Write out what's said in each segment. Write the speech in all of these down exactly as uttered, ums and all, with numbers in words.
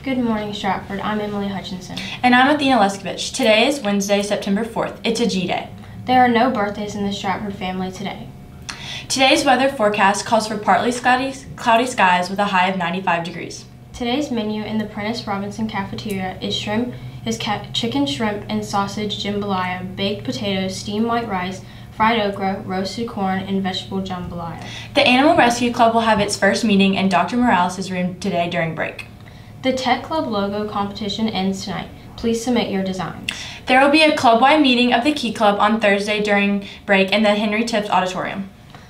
Good morning, Stratford. I'm Emily Hutchinson. And I'm Athena Leskovich. Today is Wednesday, September fourth. It's a G Day. There are no birthdays in the Stratford family today. Today's weather forecast calls for partly cloudy, cloudy skies with a high of ninety-five degrees. Today's menu in the Prentice Robinson cafeteria is shrimp, is ca chicken, shrimp, and sausage jambalaya, baked potatoes, steamed white rice, fried okra, roasted corn, and vegetable jambalaya. The Animal Rescue Club will have its first meeting in Doctor Morales' room today during break. The Tech Club logo competition ends tonight. Please submit your designs. There will be a club-wide meeting of the Key Club on Thursday during break in the Henry Tips Auditorium.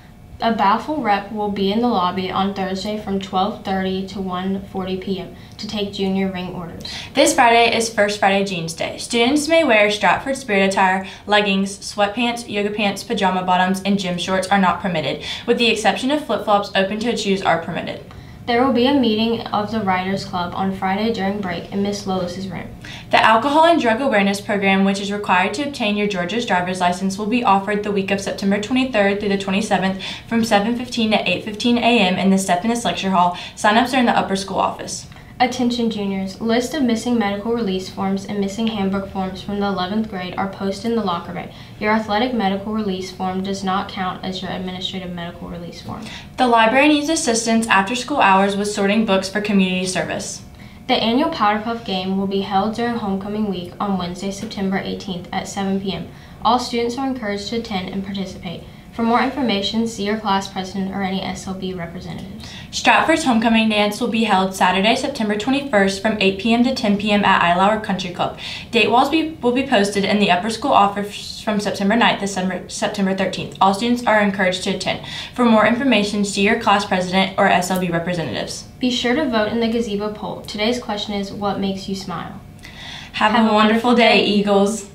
A Baffle rep will be in the lobby on Thursday from twelve thirty to one forty p m to take junior ring orders. This Friday is First Friday Jeans Day. Students may wear Stratford spirit attire. Leggings, sweatpants, yoga pants, pajama bottoms, and gym shorts are not permitted, with the exception of flip-flops. Open-toed shoes are permitted. There will be a meeting of the Writers Club on Friday during break in Miss Lois's room. The Alcohol and Drug Awareness Program, which is required to obtain your Georgia's driver's license, will be offered the week of September twenty-third through the twenty-seventh from seven fifteen to eight fifteen a m in the Stephanus Lecture Hall. Sign-ups are in the upper school office. Attention juniors, list of missing medical release forms and missing handbook forms from the eleventh grade are posted in the locker bay. Your athletic medical release form does not count as your administrative medical release form. The library needs assistance after school hours with sorting books for community service. The annual Powder Puff game will be held during homecoming week on Wednesday, September eighteenth at seven p m All students are encouraged to attend and participate. For more information, see your class president or any S L B representatives. Stratford's homecoming dance will be held Saturday, September twenty-first from eight p m to ten p m at Eilower Country Club. Date walls be, will be posted in the upper school office from September ninth to September thirteenth. All students are encouraged to attend. For more information, see your class president or S L B representatives. Be sure to vote in the gazebo poll. Today's question is, what makes you smile? Have, Have a, a wonderful, wonderful day, day, Eagles.